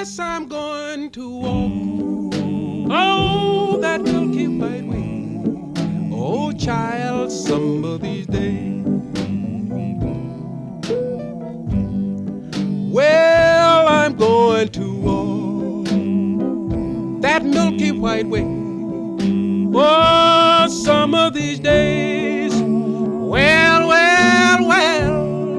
Yes, I'm going to walk, oh, that milky white way. Oh, child, some of these days. Well, I'm going to walk that milky white way. Oh, some of these days. Well, well, well,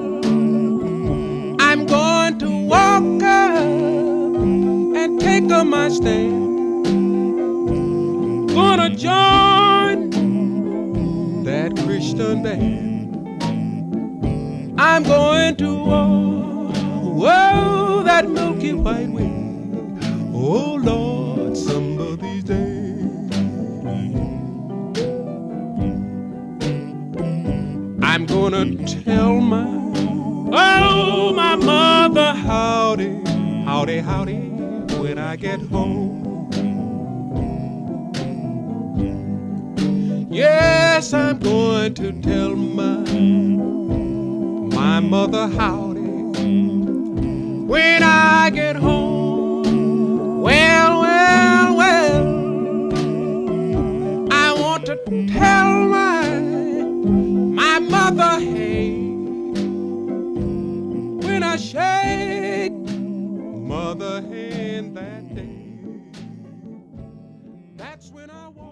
I'm going to walk up and take up my stand. Gonna join that Christian band. I'm going to walk, whoa, that milky white way. Oh, Lord, some of these days. I'm gonna tell my mother howdy, howdy, howdy when I get home. Yes, I'm going to tell my mother howdy when I get home. Well, well, well, I want to tell my mother, hey, when I shake mother hand that day, that's when I walk.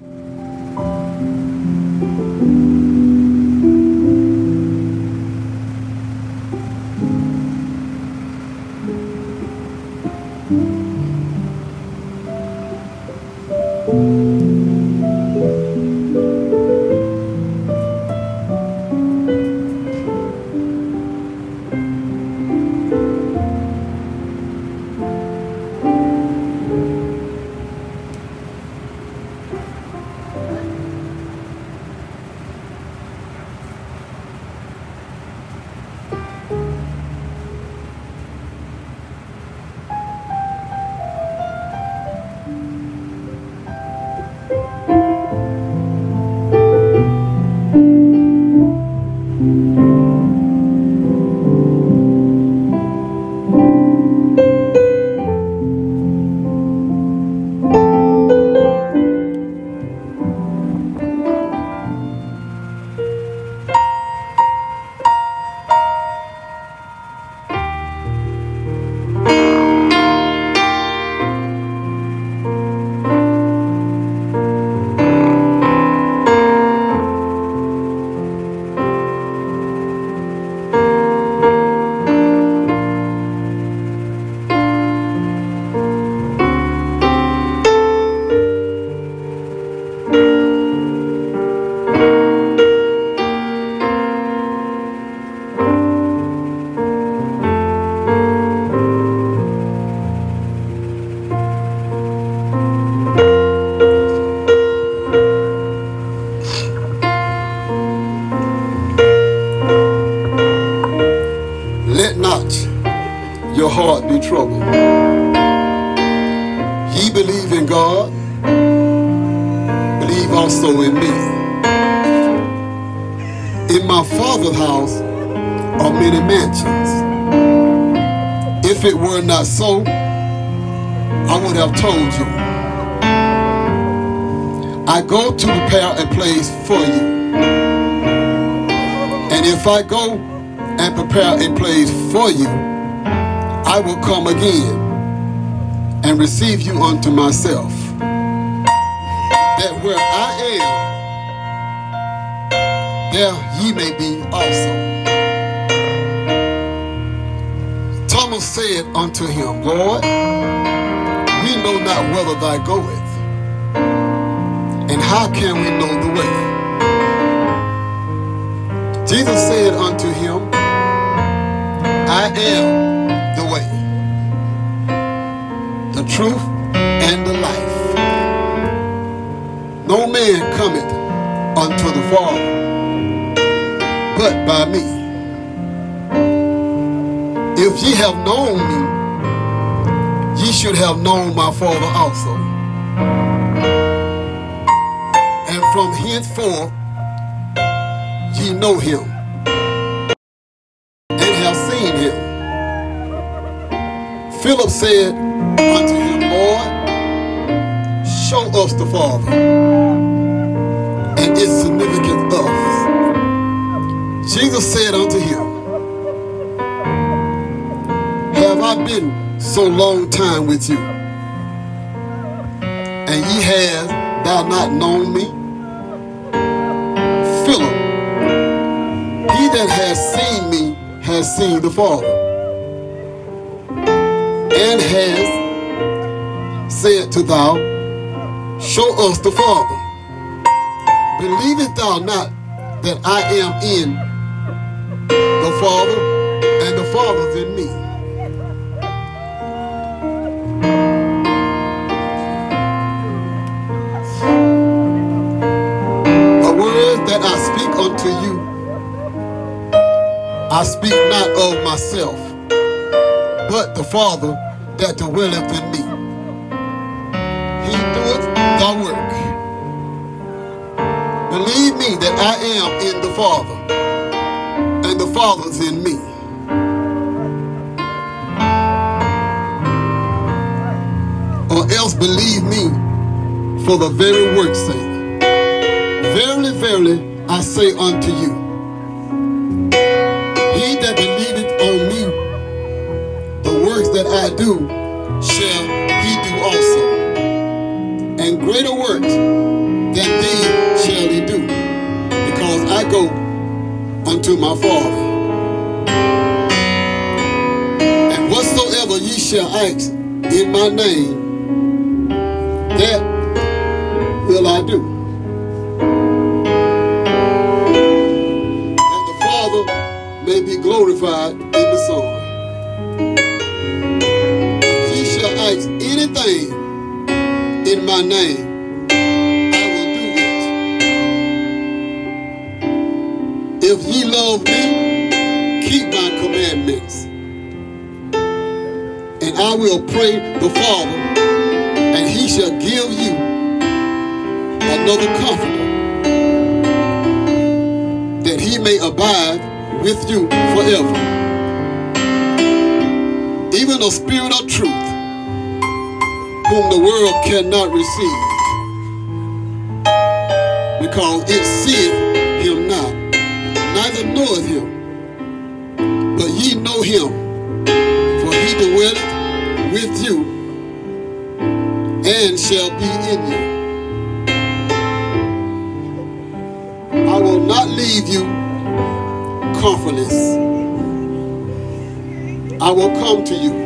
Your heart be troubled. Ye believe in God, believe also in me. In my Father's house are many mansions. If it were not so, I would have told you. I go to prepare a place for you. And if I go and prepare a place for you, I will come again and receive you unto myself, that where I am, there ye may be also. Thomas said unto him, Lord, we know not whither thou goest, and how can we know the way? Jesus said unto him, I am the way, the truth, and the life. No man cometh unto the Father but by me. If ye have known me, ye should have known my Father also. And from henceforth ye know him and have seen him. Philip said unto him, Lord, show us the Father, and its significance us. Jesus said unto him, have I been so long time with you, and ye have thou not known me? Philip, he that has seen me has seen the Father, and has said to thou, show us the Father. Believest thou not that I am in the Father, and the Father is in me? The words that I speak unto you, I speak not of myself, but the Father that dwelleth in me. He doeth the work. Believe me that I am in the Father, and the Father is in me. Or else believe me for the very work's sake. Verily, verily, I say unto you, he that believeth on me, the works that I do, shall he do also. And greater works than these shall he do, because I go unto my Father. And whatsoever ye shall ask in my name, that will I do, that the Father may be glorified in the Son. If ye shall ask anything in my name, I will do it. If ye love me, keep my commandments. And I will pray the Father, and he shall give you another comforter, that he may abide with you forever. Even the Spirit of truth, whom the world cannot receive, because it seeth him not, neither knoweth him. But ye know him, for he dwelleth with you, and shall be in you. I will not leave you comfortless. I will come to you.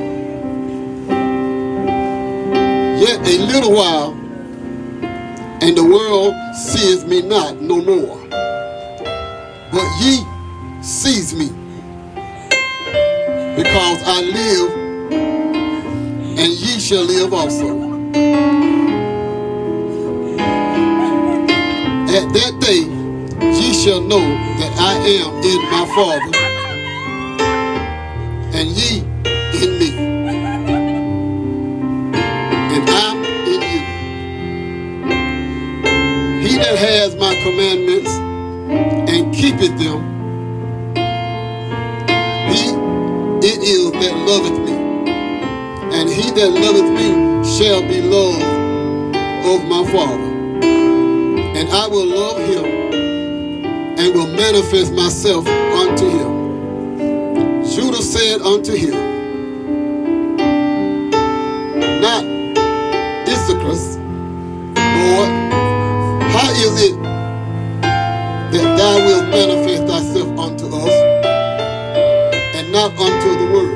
Yet a little while, and the world seeth me not no more. But ye sees me, because I live, and ye shall live also. At that day ye shall know that I am in my Father, and ye in me, and I'm in you. He that has my commandments and keepeth them, he it is that loveth me, and he that loveth me shall be loved of my Father. And I will love him, and will manifest myself unto him. Judah said unto him, not Issachar, Lord, how is it that thou wilt manifest thyself unto us, and not unto the world?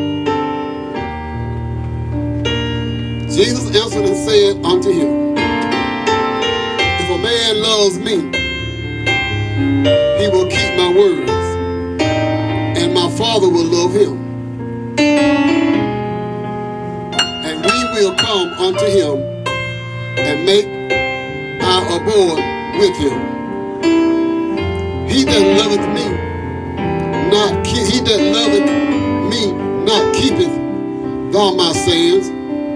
Jesus answered and said unto him, if a man loves me, he will keep my words, and my Father will love him, and we will come unto him and make our abode with him. He that loveth me not keepeth thou my sayings,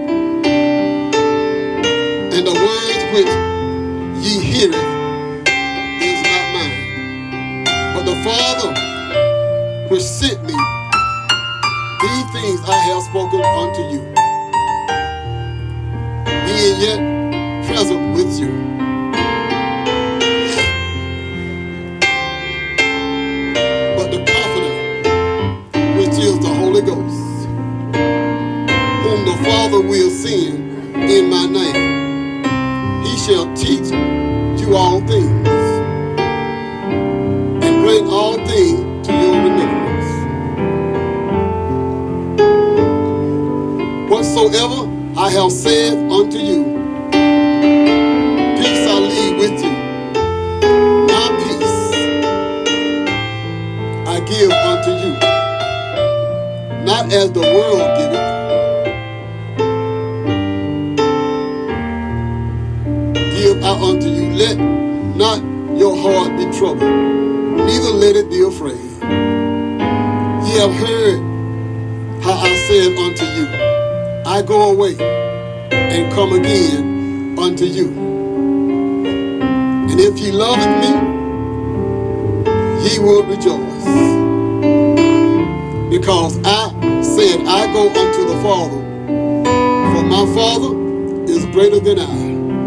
and the words which ye heareth is not mine, but the Father which sent me These things I have spoken unto you, being yet present with you. But the Comforter, which is the Holy Ghost, whom the Father will send in my name, he shall teach you all things, and bring all things to your remembrance, whatsoever I have said unto you. Peace I leave with you, my peace I give unto you, not as the world giveth. Give I unto you. Let not your heart be troubled, neither let it be afraid. Ye have heard how I said unto you, I go away and come again unto you. And if ye loveth me, ye will rejoice, because I said, I go unto the Father, for my Father is greater than I.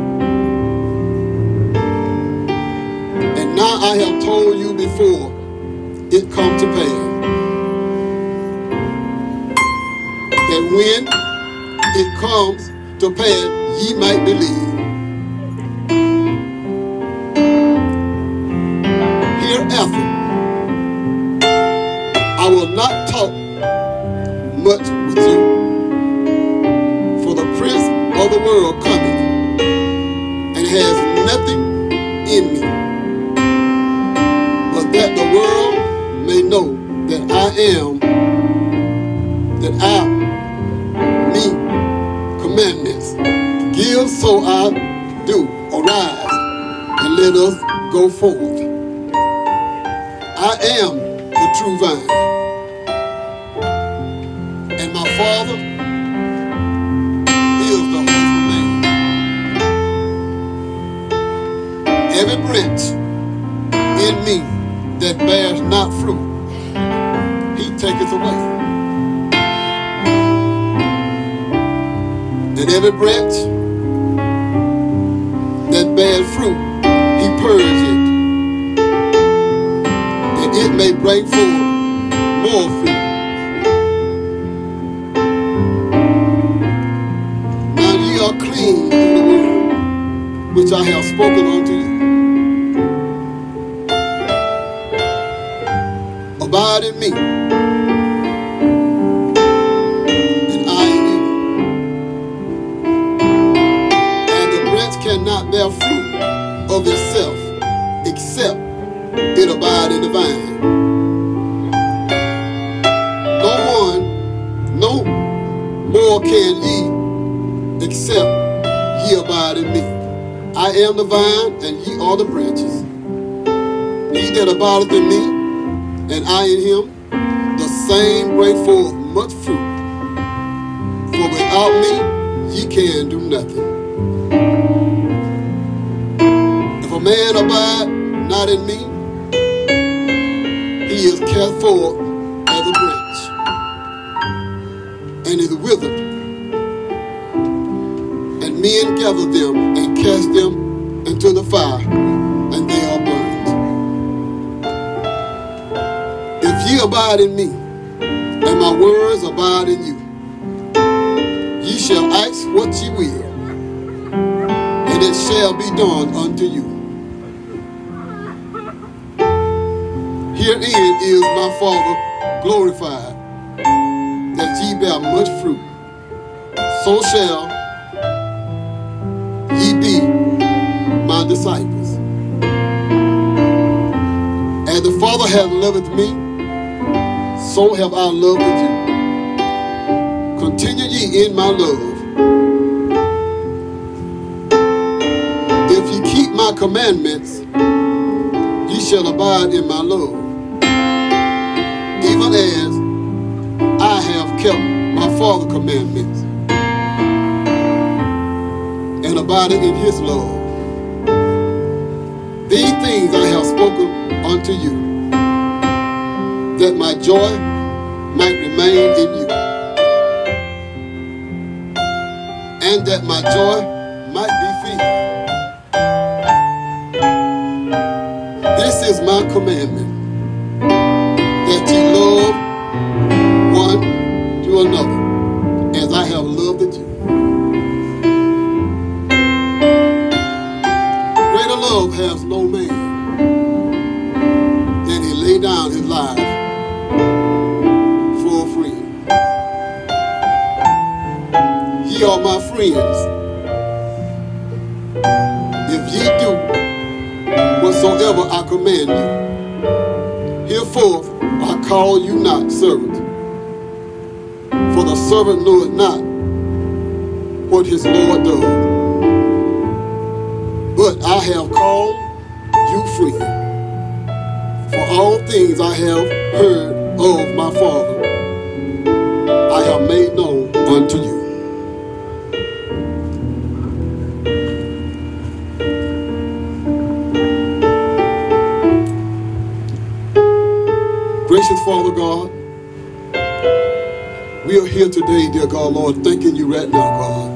And now I have told you before it come to pass, that when it comes to pass, ye might believe. Hereafter, I will not talk much with you, for the prince of the world cometh, and has nothing in me, but that the world may know that me commandments give, so I do. Arise and let us go forth. I am the true vine, and my Father is the husbandman. Every branch in me that bears not fruit, he taketh away. And every branch that bears fruit, he purges it, that it may bring forth more fruit. Now ye are clean through the word which I have spoken unto you. Abide in me, and I in you. And the branch cannot bear fruit of itself, except it abide in the vine. No more can ye, except ye abide in me. I am the vine, and ye are the branches. He that abideth in me, and I in him, the same bring forth much fruit. For without me, ye can do nothing. If a man abide not in me, he is cast forth as a branch, and is withered. And men gather them and cast them into the fire, and they are burned. If ye abide in me, and my words abide in you, ye shall ask what ye will, and it shall be done unto you. Herein is my Father glorified, that ye bear much fruit. So shall ye be my disciples. As the Father hath loved me, so have I loved with you. Continue ye in my love. If ye keep my commandments, ye shall abide in my love, even as I have kept my Father's commandments, and abided in his love. These things I have spoken unto you, that my joy might remain in you, and that my joy might be filled. This is my commandment, that ye love one to another, as I have loved you. Greater love has no man than he lay down his life for a friend. Ye are my friends, if ye do whatsoever I command you. Hereforth I call you not servants, for the servant knoweth not what his Lord does. But I have called you friend, for all things I have heard of my Father, I have made known unto you. Gracious Father God, we are here today, dear God, Lord, thanking you right now, God.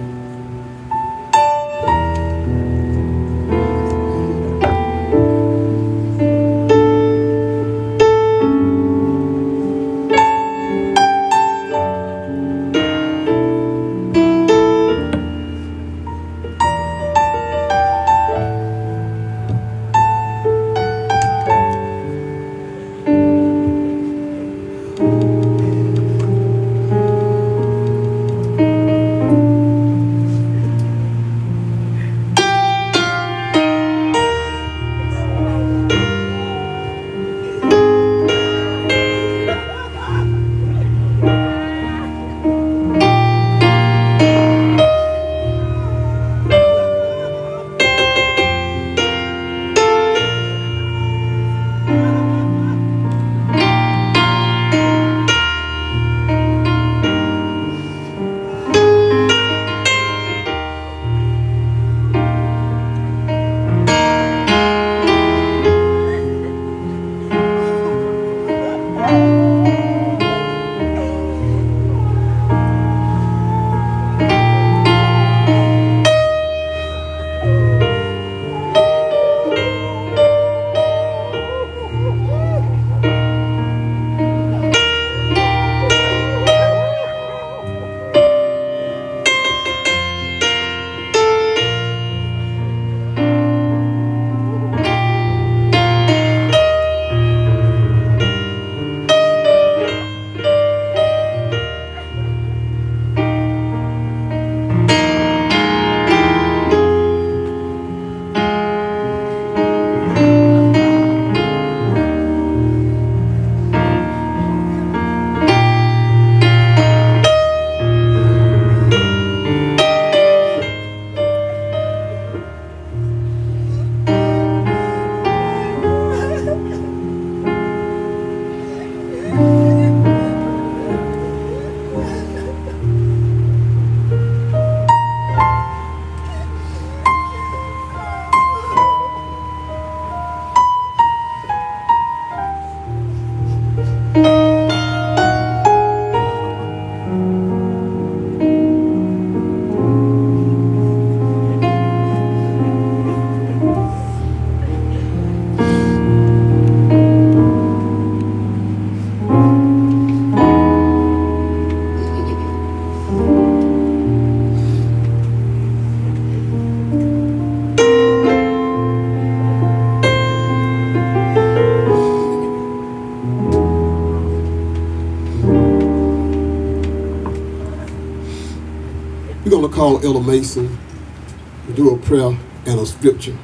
We're going to call Ella Mason to do a prayer and a scripture.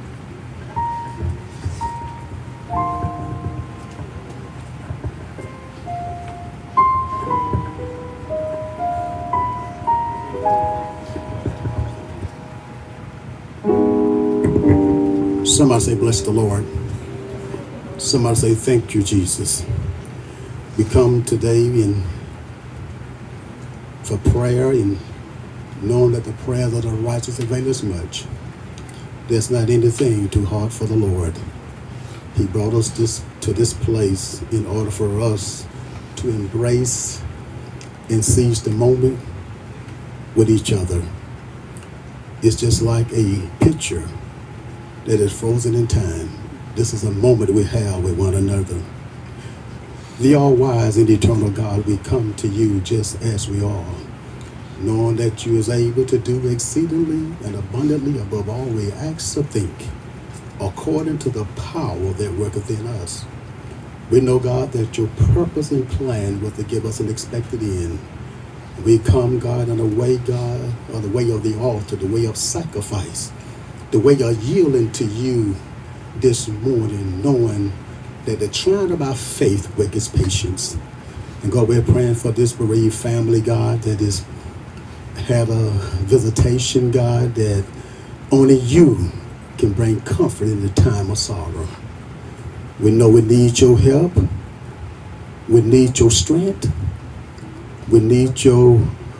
Somebody say, bless the Lord. Somebody say, thank you, Jesus. We come today for prayer and knowing that the prayers of the righteous avail us much. There's not anything too hard for the Lord. He brought us to this place in order for us to embrace and seize the moment with each other. It's just like a picture that is frozen in time. This is a moment we have with one another. The all-wise and eternal God, we come to you just as we are, knowing that you is able to do exceedingly and abundantly above all we ask or think, according to the power that worketh in us. We know, God, that your purpose and plan was to give us an expected end. We come, God, in a way, God, or the way of the altar, the way of sacrifice, the way of yielding to you this morning, knowing that the trying of our faith worketh patience. And God, we're praying for this bereaved family, God, that is had a visitation, God, that only you can bring comfort in the time of sorrow. We know we need your help. We need your strength. We need your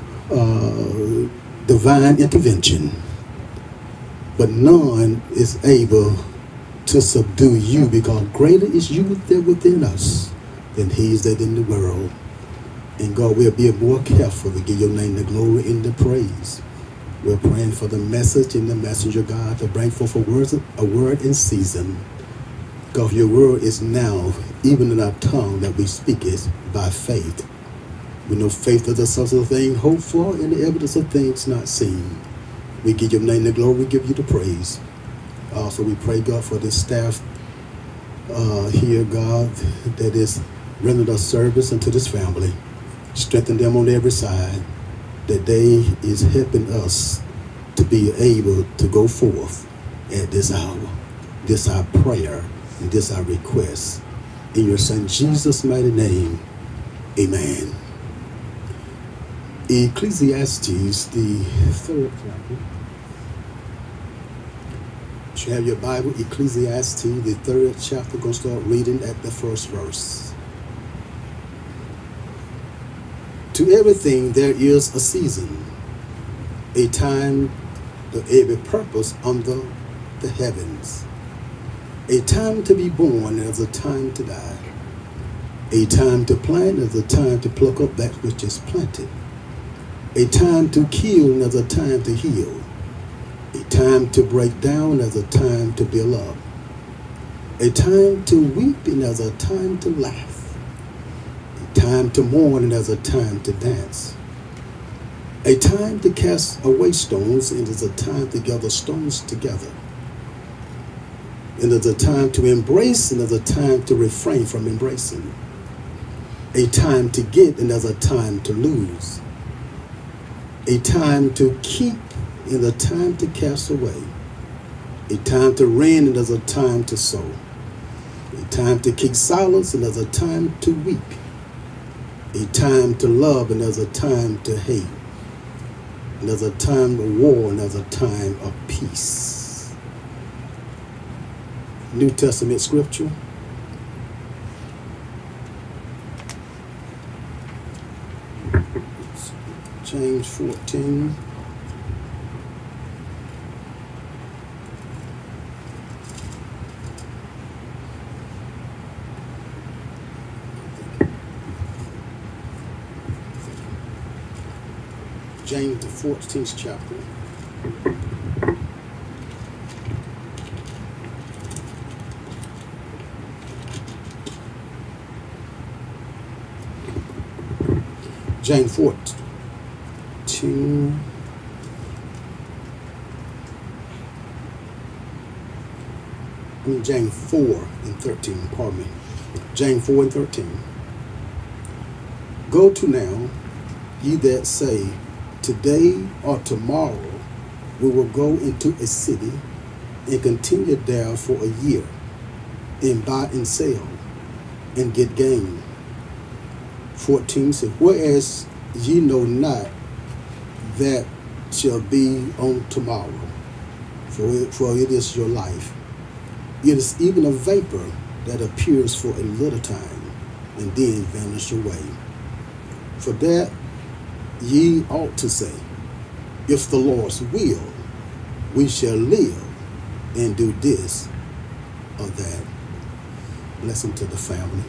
divine intervention. But none is able to subdue you, because greater is you that within us than he's that in the world. And God, we'll be more careful to give your name the glory and the praise. We're praying for the message and the messenger, God, to bring forth a word in season. God, your word is now, even in our tongue that we speak it by faith. We know faith is the substance of things hoped for and the evidence of things not seen. We give your name the glory, we give you the praise. Also, we pray, God, for this staff here, God, that is rendering us service unto this family. Strengthen them on every side, that they is helping us to be able to go forth at this hour. This our prayer, and this our request. In your Son Jesus' mighty name, amen. Ecclesiastes, the 3rd chapter. You have your Bible, Ecclesiastes, the 3rd chapter. We're going to start reading at the 1st verse. To everything there is a season, a time to every purpose under the heavens. A time to be born, there's a time to die. A time to plant, there's a time to pluck up that which is planted. A time to kill, there's a time to heal. A time to break down, there's a time to build up. A time to weep, and there's a time to laugh. A time to mourn, and there's a time to dance. A time to cast away stones, and there's a time to gather stones together. And there's a time to embrace, and there's a time to refrain from embracing. A time to get, and there's a time to lose. A time to keep, and a time to cast away. A time to reign, and there's a time to sow. A time to keep silence, and there's a time to weep. A time to love, and there's a time to hate. And there's a time of war, and there's a time of peace. New Testament scripture. James 14. James, the 14th chapter. James 14. James 4 and 13, pardon me. James 4 and 13. Go to now, ye that say, today or tomorrow we will go into a city and continue there for a year, and buy and sell, and get gain. 14 says, whereas ye know not that shall be on tomorrow, for it is your life. It is even a vapor that appears for a little time, and then vanish away. For that ye ought to say, if the Lord's will, we shall live and do this or that. Blessing to the family.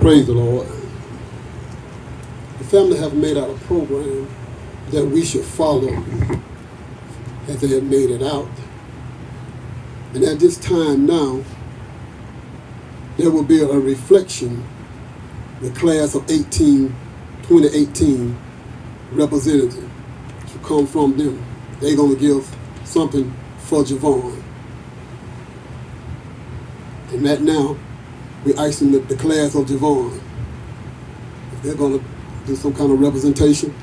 Praise the Lord. The family have made out a program that we should follow as they have made it out. And at this time now, there will be a reflection, the class of 2018 representative to come from them. They're going to give something for Javan. And that now, we're asking the class of Javan if they're going to do some kind of representation.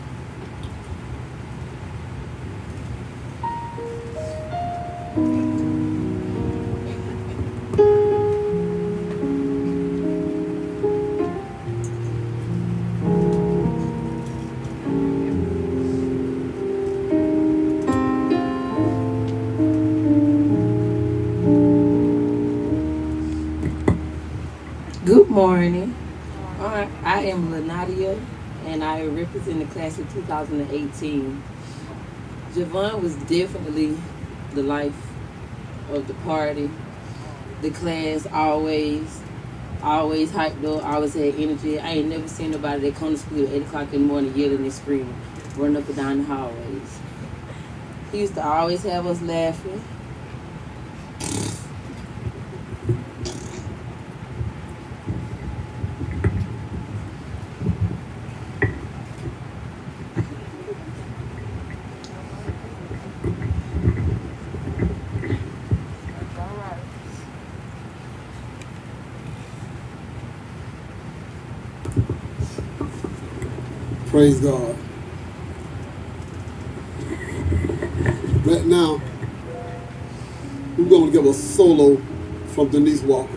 Good morning. I am Lanadia, and I represent the class of 2018. Javan was definitely the life of the party. The class always hyped up, always had energy. I ain't never seen nobody that come to school at 8 o'clock in the morning yelling and screaming, running up and down the hallways. He used to always have us laughing. Praise God. Right now, we're going to give a solo from Denise Walker.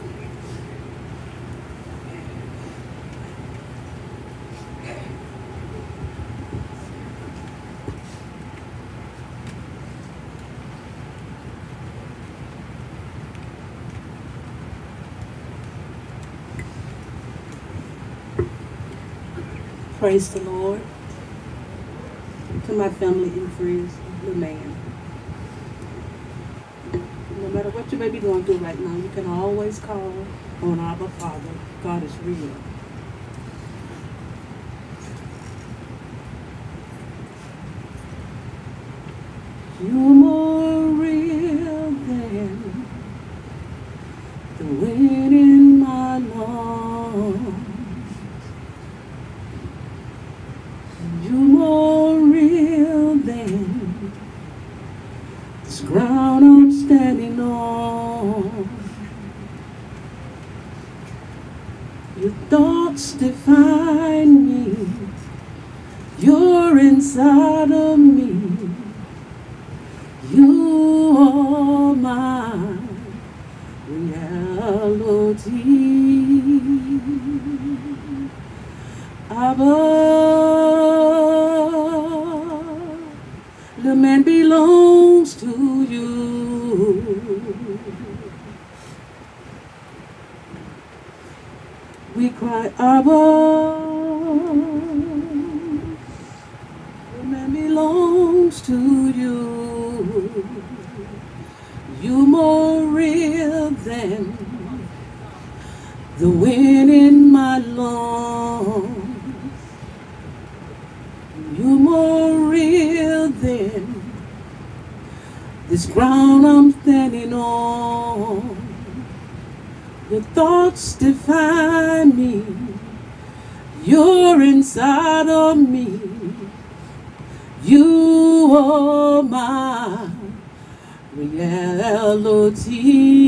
Praise the Lord. To my family and friends, the man. No matter what you may be going through right now, you can always call on our Father. God is real. You're more real than the wind in my lungs. You're more real than this ground I'm standing on. Your thoughts define me. You're inside of me. You are my reality. Abba, the man belongs to you. We cry, Abba, the man belongs to you. You're more real than the wind in my lungs. You're more real than this ground I'm standing on. Your thoughts define me. You're inside of me. You are my reality.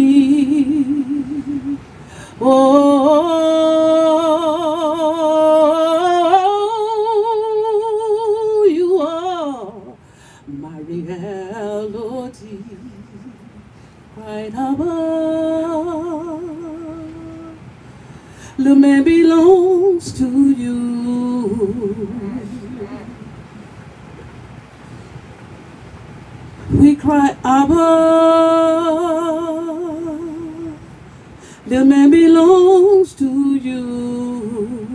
Oh, you are my reality. Right above, the man belongs to you. We cry, Abba, the man belongs to you.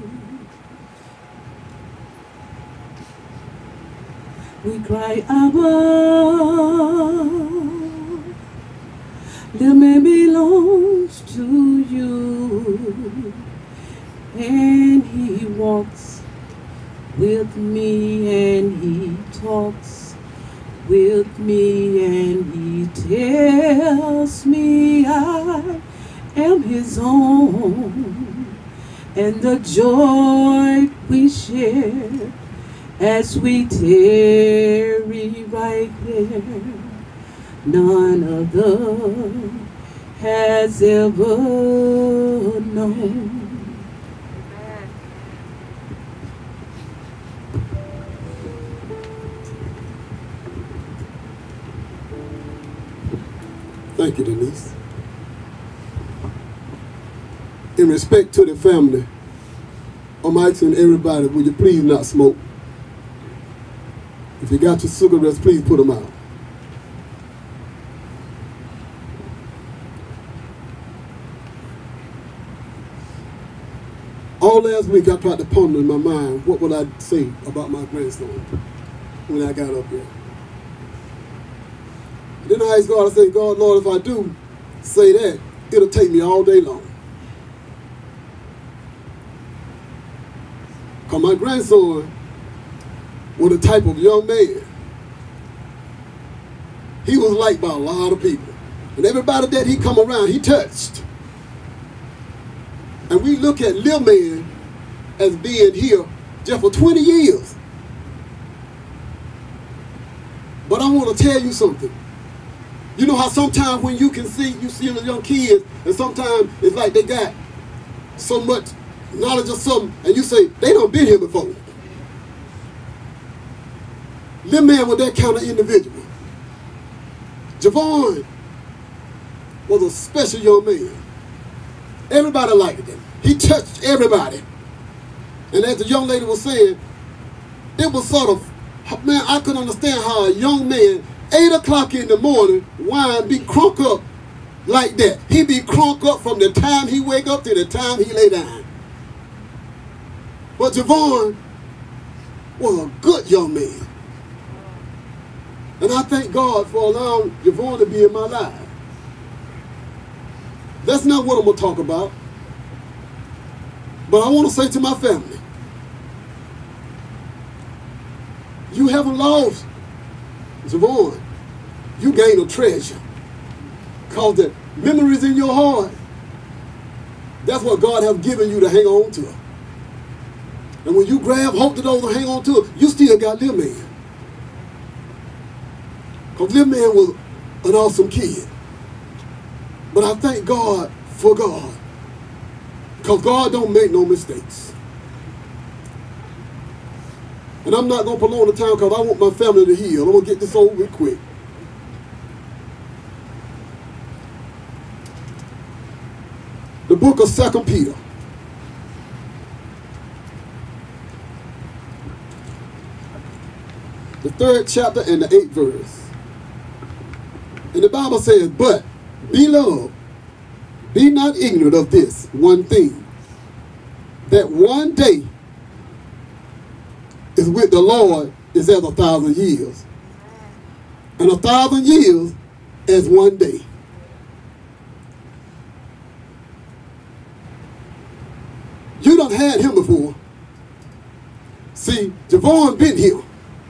We cry, Abba, the man belongs to you. walks with me and he talks with me and he tells me I am his own, and the joy we share as we tarry right there, none other has ever known. Thank you, Denise. In respect to the family, I'm asking everybody, will you please not smoke? If you got your cigarettes, please put them out. All last week I tried to ponder in my mind, what would I say about my grandson when I got up there? Then I asked God, I said, God, Lord, if I do say that, it'll take me all day long. Because my grandson was the type of young man. He was liked by a lot of people. And everybody that he come around, he touched. And we look at Lil Man as being here just for 20 years. But I want to tell you something. You know how sometimes when you see the young kids, and sometimes it's like they got so much knowledge of something, and you say, they done been here before. Lil Man was that kind of individual. Javan was a special young man. Everybody liked him. He touched everybody. And as the young lady was saying, it was sort of, man, I couldn't understand how a young man, 8 o'clock in the morning, wine be crunk up like that. He be crunk up from the time he wake up to the time he lay down. But Javan was a good young man. And I thank God for allowing Javan to be in my life. That's not what I'm going to talk about. But I want to say to my family, you haven't lost Javan. You gain a treasure. Because the memories in your heart, that's what God has given you to hang on to. And when you grab hope to those and hang on to it, you still got Lil Man. Because Lil Man was an awesome kid. But I thank God for God. Because God don't make no mistakes. And I'm not going to prolong the time because I want my family to heal. I'm going to get this over with quick. The book of 2 Peter. The 3rd chapter and the 8th verse. And the Bible says, but, beloved, be not ignorant of this one thing, that one day is with the Lord is as 1,000 years, and 1,000 years as one day. You done had him before. See, Javan been here.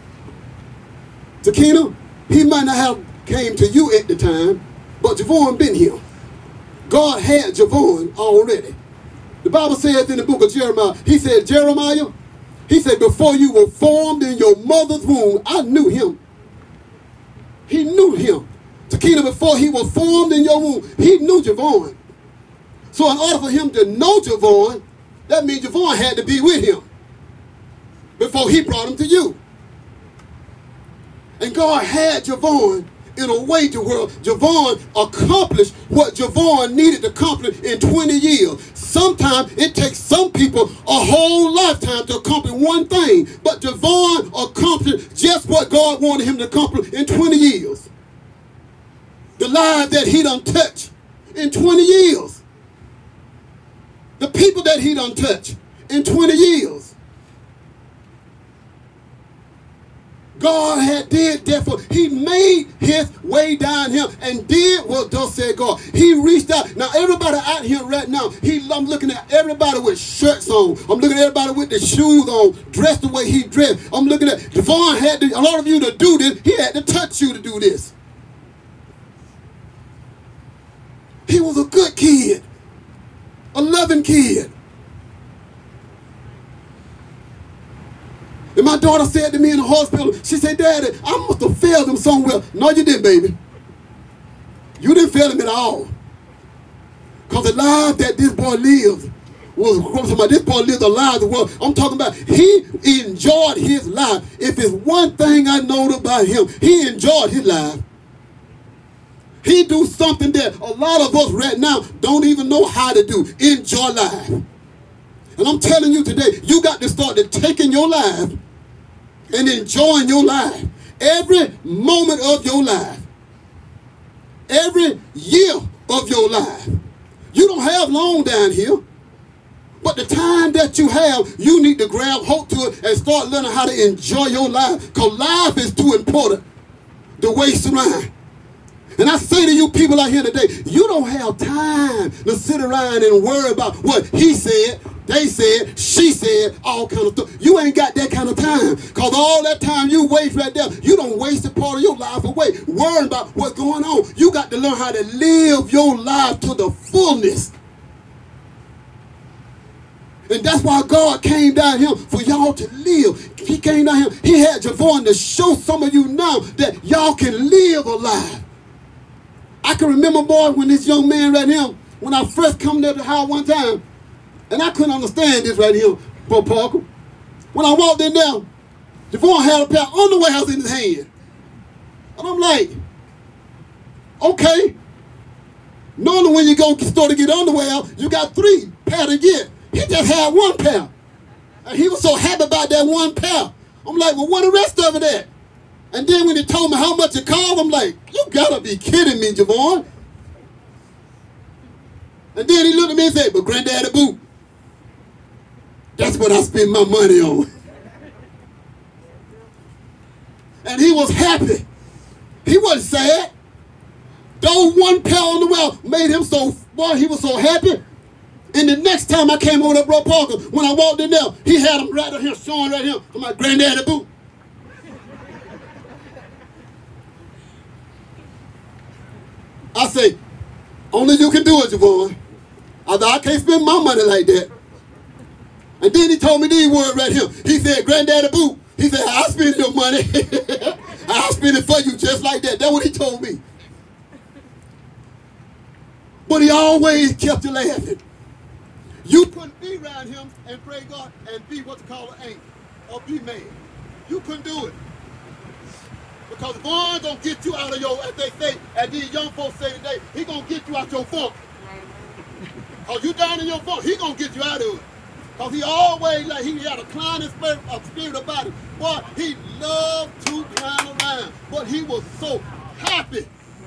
Takina, he might not have came to you at the time, but Javan been here. God had Javan already. The Bible says in the book of Jeremiah, he said, Jeremiah, he said, before you were formed in your mother's womb, I knew him. He knew him. Takina, before he was formed in your womb, he knew Javan. So in order for him to know Javan, that means Javan had to be with him before he brought him to you. And God had Javan in a way to where Javan accomplished what Javan needed to accomplish in 20 years. Sometimes it takes some people a whole lifetime to accomplish one thing, but Javan accomplished just what God wanted him to accomplish in 20 years. The lives that he done touched in 20 years. The people that he done touched in 20 years. God had did that for. He made his way down here and did what thus said God. He reached out. Now everybody out here right now, I'm looking at everybody with shirts on. I'm looking at everybody with the shoes on, dressed the way he dressed. I'm looking at Devon had to, a lot of you to do this. He had to touch you to do this. He was a good kid, a loving kid. And my daughter said to me in the hospital, she said, Daddy, I must have failed him somewhere. No, you didn't, baby. You didn't fail him at all. Because the life that this boy lived this boy lived a life the world. I'm talking about he enjoyed his life. If it's one thing I know about him, he enjoyed his life. He do something that a lot of us right now don't even know how to do. Enjoy life. And I'm telling you today, you got to start to taking your life and enjoying your life. Every moment of your life. Every year of your life. You don't have long down here. But the time that you have, you need to grab hold to it and start learning how to enjoy your life. Because life is too important to waste around. And I say to you people out here today, you don't have time to sit around and worry about what he said, they said, she said, all kind of stuff. You ain't got that kind of time. Because all that time you waste right there, you don't waste a part of your life away worrying about what's going on. You got to learn how to live your life to the fullness. And that's why God came down here for y'all to live. He came down here. He had Javan to show some of you now that y'all can live a life. I can remember, boy, when this young man right here, when I first come to the house one time, and I couldn't understand this right here, Bro Parker. When I walked in there, Javan had a pair of underwears in his hand. And I'm like, okay. Normally when you go to the store to get underwear, you got 3 pairs to get. He just had 1 pair. And he was so happy about that 1 pair. I'm like, well, what the rest of it at? And then when he told me how much it cost, I'm like, you gotta be kidding me, Javan. And then he looked at me and said, but Granddaddy Boo, that's what I spend my money on. And he was happy. He wasn't sad. Those 1 pair on the well made him so, boy, he was so happy. And the next time I came over to Bro Parker, when I walked in there, he had them right here, showing right here. I'm like, Granddaddy Boo. I say, only you can do it, Javan. I thought I can't spend my money like that. And then he told me these words right here. He said, Granddaddy Boo. He said, I'll spend your money. I'll spend it for you just like that. That's what he told me. But he always kept you laughing. You couldn't be around him and pray God and be what's called an angel or be mad. You couldn't do it. Because Vaughn gonna get you out of your, as they say, as these young folks say today, he gonna get you out your funk. Because you down in your funk, he gonna get you out of it. Because he always, like, he had a clowning spirit about him. Boy, he loved to clown around. But he was so happy.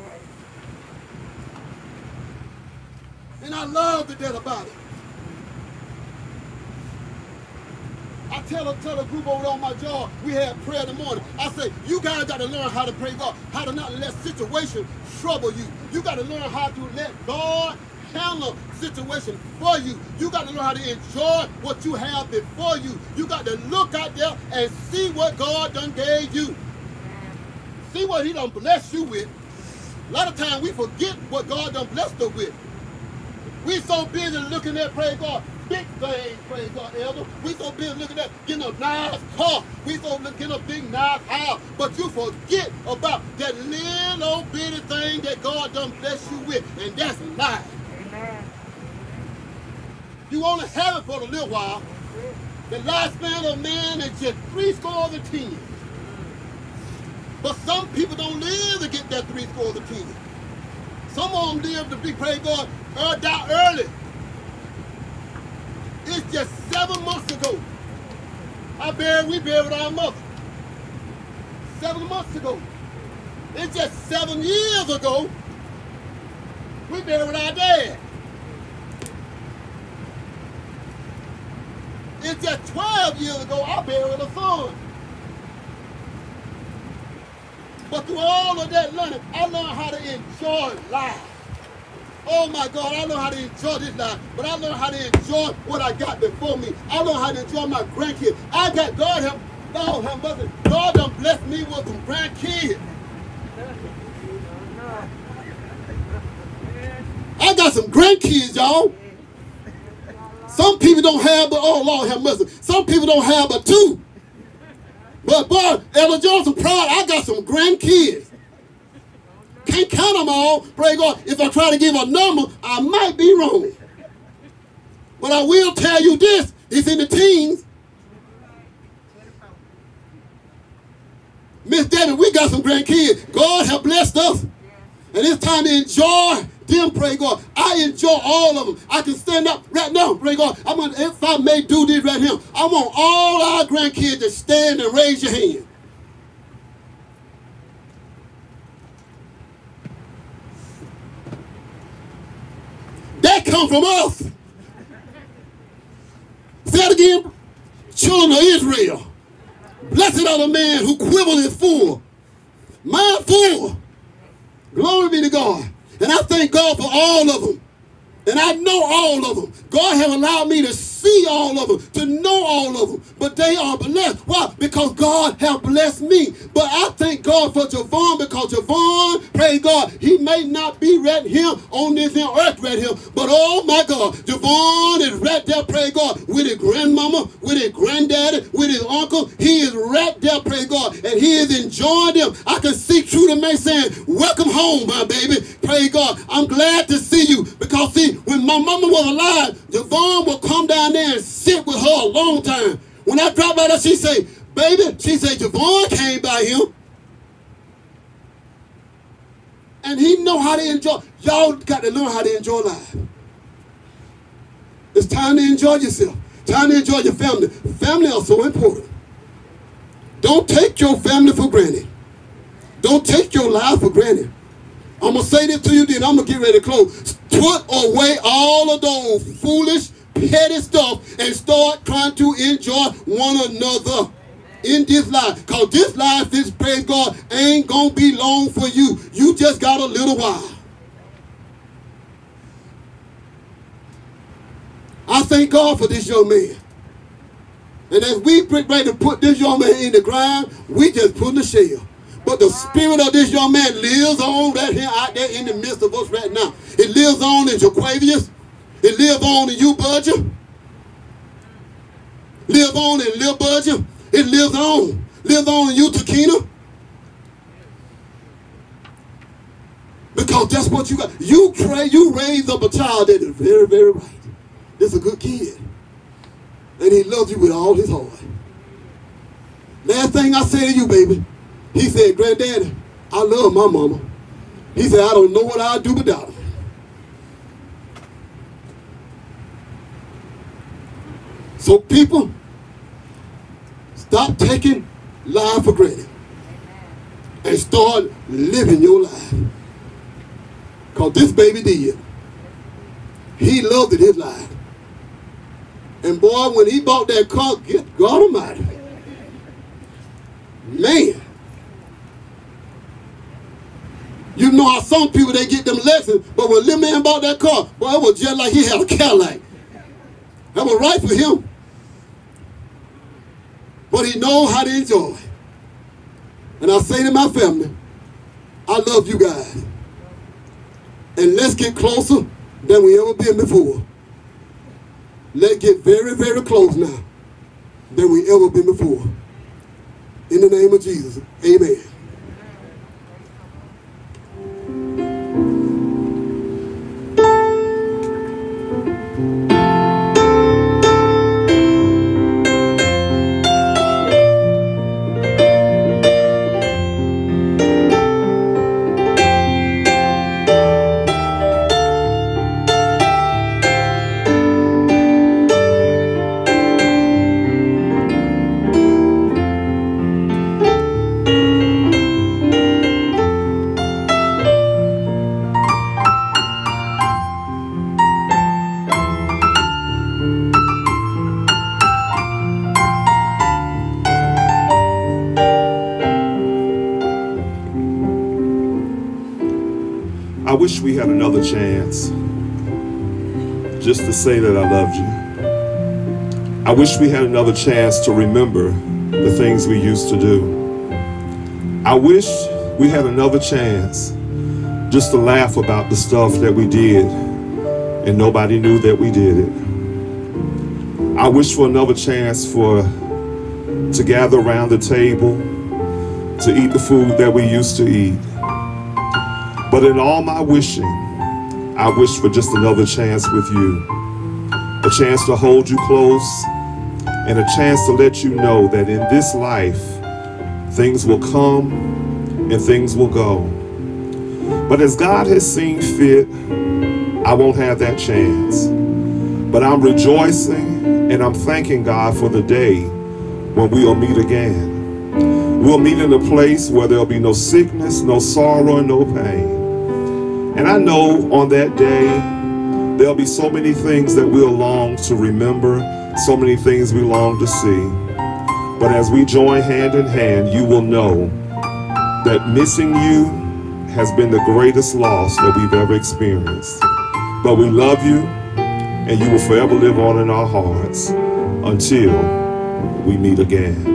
And I loved that about it. I tell a group over on my job, we had prayer in the morning. I say, you guys got to learn how to pray God, how to not let situations trouble you. You got to learn how to let God handle situations for you. You got to learn how to enjoy what you have before you. You got to look out there and see what God done gave you. See what he done blessed you with. A lot of times we forget what God done blessed us with. We so busy looking at, praise God, big things, praise God, elder. We so busy looking at getting a nice car. We so getting a big nice house. But you forget about that little bitty thing that God done blessed you with, and that's life. Amen. You only have it for a little while. The lifespan of man is just 70. But some people don't live to get that 70. Some of them live to be, praise God, die early. It's just 7 months ago. We buried our mother. 7 months ago. It's just 7 years ago. We buried our dad. It's just 12 years ago I buried a son. But through all of that learning, I learned how to enjoy life. Oh my God, I learned how to enjoy this life, but I learned how to enjoy what I got before me. I learned how to enjoy my grandkids. I got God done blessed me with some grandkids. I got some grandkids, y'all. Some people don't have, but oh Lord have mercy. Some people don't have but two. But boy, Ella Johnson proud, I got some grandkids. Can't count them all. Praise God. If I try to give a number, I might be wrong. But I will tell you this. It's in the teens. Miss Debbie, we got some grandkids. God have blessed us. And it's time to enjoy them, praise God. I enjoy all of them. I can stand up right now, praise God. If I may do this right here, I want all our grandkids to stand and raise your hand. That come from us. Say it again. Children of Israel. Blessed are the man who quiver is full. Mine full. Glory be to God. And I thank God for all of them. And I know all of them. God have allowed me to see all of them, to know all of them. But they are blessed. Why? Because God have blessed me. But I thank God for Javan, because Javan, praise God, he may not be right here on this earth right here. But oh my God, Javan is right there, praise God, with his grandmama, with his granddaddy, with his uncle. He is right there, praise God, and he is enjoying them. I can see through the man saying, welcome home, my baby. Praise God. I'm glad to see you. Because see, when my mama was alive, Javan would come down there and sit with her a long time. When I dropped by there, she say, baby, she said, Javan came by him. And he know how to enjoy. Y'all got to learn how to enjoy life. It's time to enjoy yourself. Time to enjoy your family. Family are so important. Don't take your family for granted. Don't take your life for granted. I'm going to say this to you, then I'm going to get ready to close. Put away all of those foolish, petty stuff and start trying to enjoy one another in this life. Because this life, this, praise God, ain't going to be long for you. You just got a little while. I thank God for this young man. And as we get ready to put this young man in the ground, we just put the shell. But the spirit of this young man lives on right here out there in the midst of us right now. It lives on in Jaquavius. It lives on in you, Budger. Live on in Lil Budger. It lives on. Lives on in you, Takina. Because that's what you got. You raise up a child that is very, very right. This is a good kid. And he loves you with all his heart. Last thing I say to you, baby. He said, Granddaddy, I love my mama. He said, I don't know what I'd do without her. So people, stop taking life for granted. And start living your life. Because this baby did. He loved it, his life. And boy, when he bought that car, good God Almighty. Man. You know how some people, they get them lessons, but when little man bought that car, boy, it was just like he had a Cadillac. That was right for him. But he knows how to enjoy. And I say to my family, I love you guys. And let's get closer than we ever been before. Let's get very, very close now than we ever been before. In the name of Jesus, amen. I wish we had another chance just to say that I loved you. I wish we had another chance to remember the things we used to do. I wish we had another chance just to laugh about the stuff that we did and nobody knew that we did it. I wish for another chance to gather around the table to eat the food that we used to eat. But in all my wishing, I wish for just another chance with you. A chance to hold you close and a chance to let you know that in this life, things will come and things will go. But as God has seen fit, I won't have that chance. But I'm rejoicing and I'm thanking God for the day when we'll meet again. We'll meet in a place where there'll be no sickness, no sorrow, and no pain. And I know on that day, there'll be so many things that we'll long to remember, so many things we long to see. But as we join hand in hand, you will know that missing you has been the greatest loss that we've ever experienced. But we love you, and you will forever live on in our hearts until we meet again.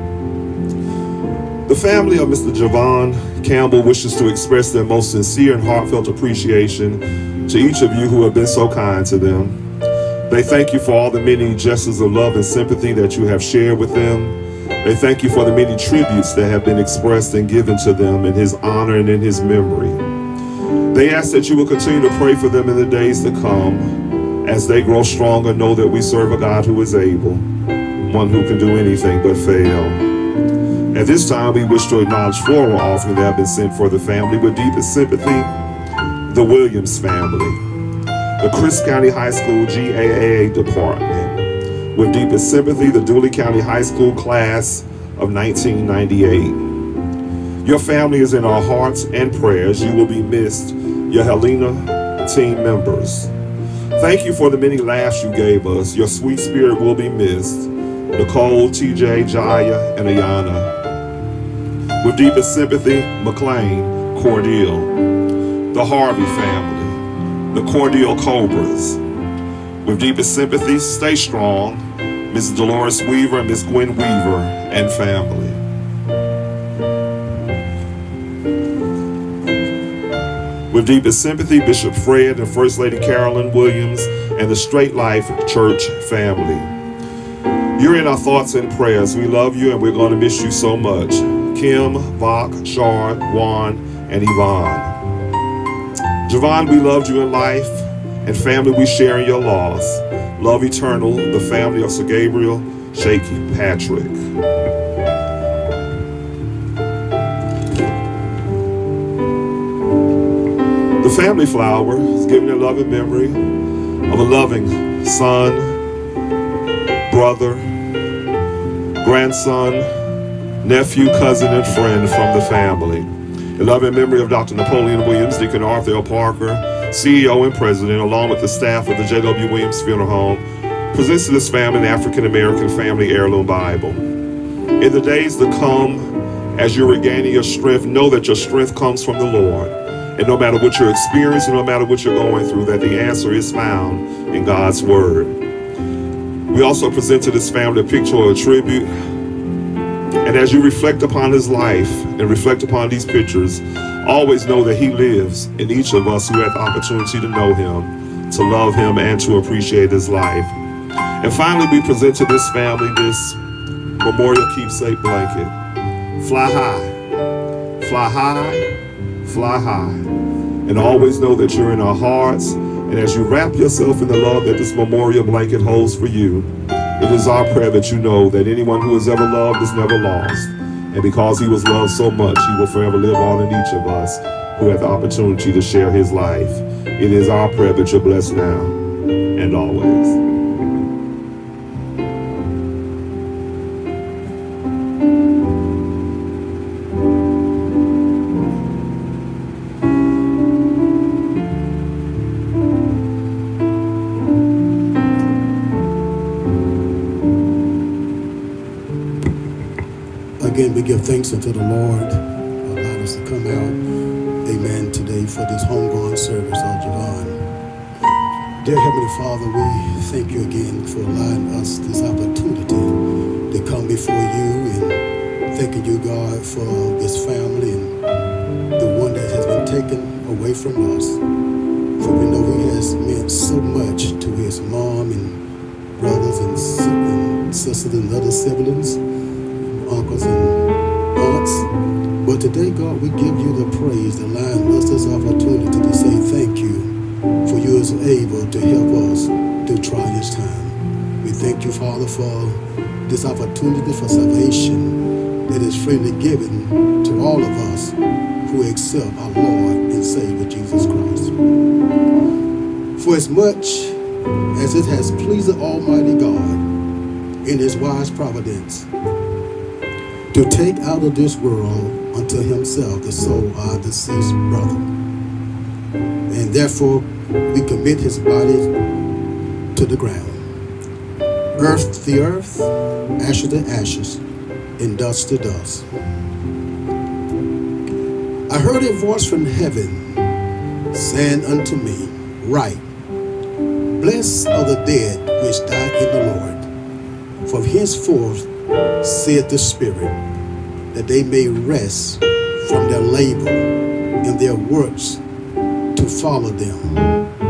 The family of Mr. Javan Campbell wishes to express their most sincere and heartfelt appreciation to each of you who have been so kind to them. They thank you for all the many gestures of love and sympathy that you have shared with them. They thank you for the many tributes that have been expressed and given to them in his honor and in his memory. They ask that you will continue to pray for them in the days to come. As they grow stronger, know that we serve a God who is able, one who can do anything but fail. At this time, we wish to acknowledge floral offerings that have been sent for the family with deepest sympathy. The Williams family, the Crisp County High School GAA department. With deepest sympathy, the Dooley County High School class of 1998. Your family is in our hearts and prayers. You will be missed. Your Helena team members. Thank you for the many laughs you gave us. Your sweet spirit will be missed. Nicole, TJ, Jaya, and Ayana. With deepest sympathy, McLean, Cordial. The Harvey family, the Cordial Cobras. With deepest sympathy, stay strong, Ms. Dolores Weaver and Ms. Gwen Weaver and family. With deepest sympathy, Bishop Fred and First Lady Carolyn Williams and the Straight Life Church family. You're in our thoughts and prayers. We love you and we're going to miss you so much. Kim, Vok, Shard, Juan, and Yvonne. Javan, we loved you in life, and family, we share in your loss. Love eternal, the family of Sir Gabriel, Shaky, Patrick. The family flower is giving a loving memory of a loving son, brother, grandson, nephew, cousin, and friend from the family. In loving memory of Dr. Napoleon Williams, Deacon Arthur L. Parker, CEO and President, along with the staff of the J.W. Williams Funeral Home, presents to this family an African-American Family Heirloom Bible. In the days to come, as you're regaining your strength, know that your strength comes from the Lord. And no matter what you're experiencing, no matter what you're going through, that the answer is found in God's Word. We also present to this family a picture or a tribute. And as you reflect upon his life and reflect upon these pictures, always know that he lives in each of us who have the opportunity to know him, to love him, and to appreciate his life. And finally, we present to this family this memorial keepsake blanket. Fly high, fly high, fly high. And always know that you're in our hearts. And as you wrap yourself in the love that this memorial blanket holds for you, it is our prayer that you know that anyone who has ever loved is never lost. And because he was loved so much, he will forever live on in each of us who have the opportunity to share his life. It is our prayer that you're blessed now and always. Again, we give thanks unto the Lord who allowed us to come out, amen, today pray for this homegoing service of Javan. Dear Heavenly Father, we thank you again for allowing us this opportunity to come before you, and thanking you, God, for this family and the one that has been taken away from us. For we know he has meant so much to his mom and brothers and sisters and other siblings, uncles and aunts. But today, God, we give you the praise, allowing us this opportunity to say thank you, for you is able to help us through trying time. We thank you, Father, for this opportunity for salvation that is freely given to all of us who accept our Lord and Savior Jesus Christ. For as much as it has pleased the Almighty God in his wise providence to take out of this world unto himself the soul of our deceased brother, and therefore we commit his body to the ground, earth to the earth, ashes to ashes, and dust to dust. I heard a voice from heaven saying unto me, Write, Blessed are the dead which die in the Lord, for henceforth saith the Spirit, that they may rest from their labor and their works to follow them.